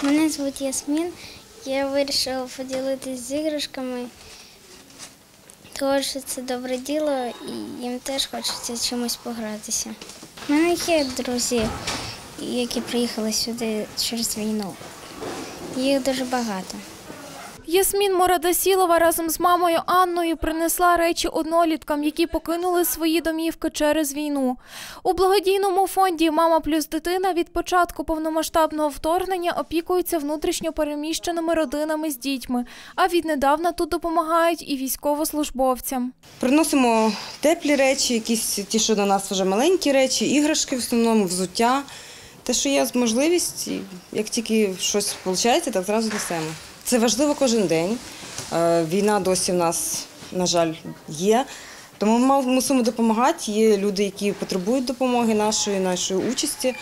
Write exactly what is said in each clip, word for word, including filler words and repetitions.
Мене звуть Ясмін. Я вирішила поділитися з іграшками, тому що це добре діло і їм теж хочеться чимось погратися. У мене є друзі, які приїхали сюди через війну. Їх дуже багато. Ясмін Морадасілова разом з мамою Анною принесла речі одноліткам, які покинули свої домівки через війну. У благодійному фонді «Мама плюс дитина» від початку повномасштабного вторгнення опікуються внутрішньо переміщеними родинами з дітьми, а віднедавна тут допомагають і військовослужбовцям. Приносимо теплі речі, якісь ті, що на нас вже маленькі речі, іграшки в основному, взуття. Те, що є можливість, як тільки щось виходить, так зразу несемо. Це важливо кожен день. Війна досі в нас, на жаль, є. Тому ми мусимо допомагати. Є люди, які потребують допомоги нашої, нашої участі.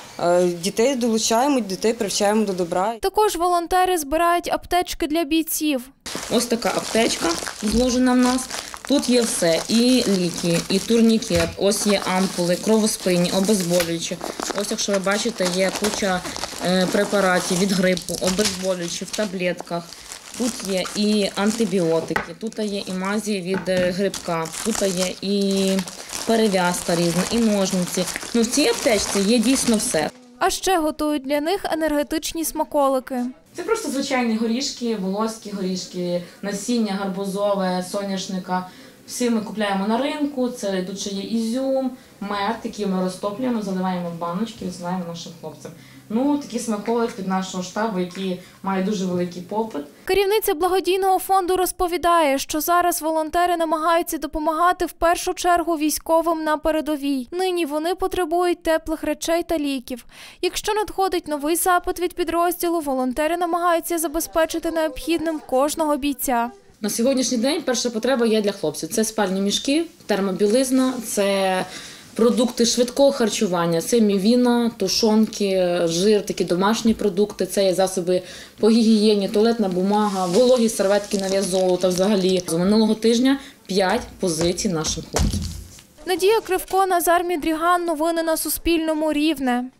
Дітей долучаємо, дітей привчаємо до добра. Також волонтери збирають аптечки для бійців. Ось така аптечка зложена в нас. Тут є все, і ліки, і турнікет, ось є ампули, кровоспинні, обезболюючі. Ось, якщо ви бачите, є куча препаратів від грипу, обезболюючі в таблетках. Тут є і антибіотики, тут є і мазі від грибка, тут є і перев'язка різна, і ножниці. Ну, в цій аптечці є дійсно все. А ще готують для них енергетичні смаколики. Це просто звичайні горішки, волоські горішки, насіння гарбузове, соняшника. Всі ми купуємо на ринку, це тут ще є ізюм, мед, який ми розтоплюємо, заливаємо в баночки, відсилаємо нашим хлопцям. Ну, такі смаколики від нашого штабу, які мають дуже великий попит. Керівниця благодійного фонду розповідає, що зараз волонтери намагаються допомагати в першу чергу військовим на передовій. Нині вони потребують теплих речей та ліків. Якщо надходить новий запит від підрозділу, волонтери намагаються забезпечити необхідним кожного бійця. На сьогоднішній день перша потреба є для хлопців. Це спальні мішки, термобілизна, це продукти швидкого харчування, це мівіна, тушонки, жир, такі домашні продукти, це є засоби по гігієні, туалетна бумага, вологі серветки на в'яз золота взагалі. З минулого тижня п'ять позицій нашим хлопцям. Надія Кривко, Назар Мідріган. Новини на Суспільному. Рівне.